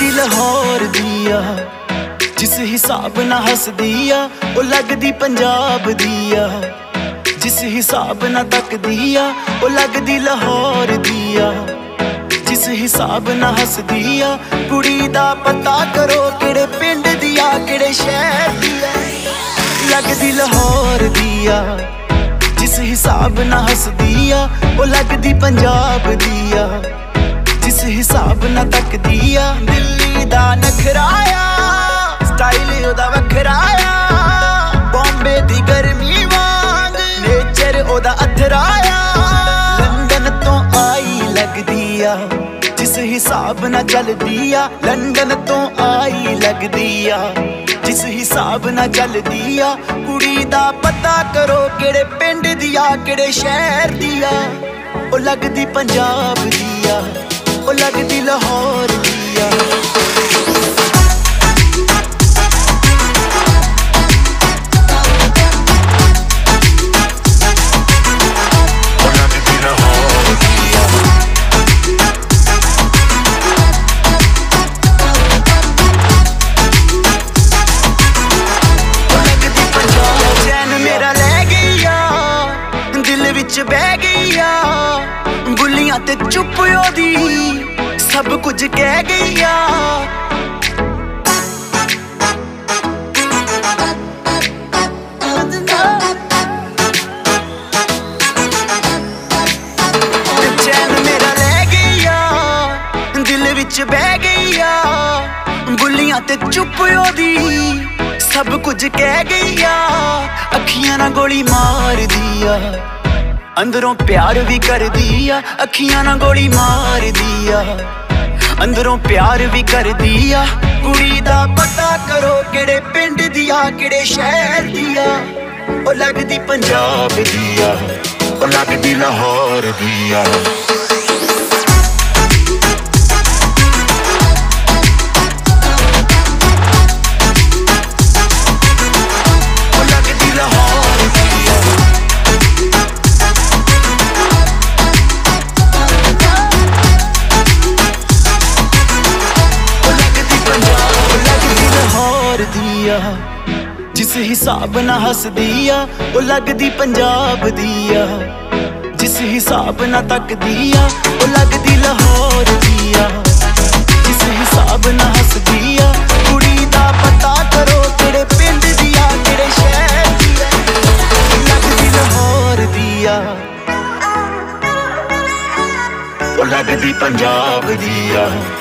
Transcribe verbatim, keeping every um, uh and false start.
लगदी लाहौर दिया जिस हिसाब ना हसदिया ओ लगदी पंजाब दिया जिस हिसाब ना तकदिया ओ लगदी लाहौर दिया जिस हिसाब ना हसदिया कुड़ी दा पता करो किड़े पिंड दिया किड़े शहर दिया लगदी लाहौर दिया जिस हिसाब ना हसदिया ओ लगदी पंजाब दिया जिस हिसाब ना तकदिया दिल्ली दा नखराया स्टाइल ओदा वखराया बॉम्बे दी गर्मी वांग नेचर ओदा अथराया लंदन तो आई लगदिया जिस हिसाब ना चलदिया लंदन तो आई लगदिया जिस हिसाब ना चलदिया कुड़ी दा पता करो किड़े पिंड दिया किड़े शहर दिया ओ लगदी पंजाब दिया ओ लगदी लाहौर दिया बह गईया बुलियां ते चुप ओदी सब कुछ कह गईया चैन मेरा ले गईया दिल विच बह गईया बुलियां ते चुप ओदी सब कुछ कह गईया अखियां ना गोली मार दिया अंदरों प्यार भी कर दिया अखियां ना गोली मार दिया अंदरों प्यार भी कर दिया कुड़ी दा पता करो किड़े पिंड दिया किड़े शहर दिया ओ लगदी पंजाब दिया ओ लगदी लाहौर दिया दिया जिस हिसाब ना हसदिया ओ लगदी पंजाब दिया जिस हिसाब ना तकदिया ओ लगदी लाहौर दिया जिस हिसाब ना हसदिया कुड़ी दा पता करो किड़े पिंड दिया किड़े शहर दिया लगदी लाहौर दिया ओ लगदी पंजाब दिया।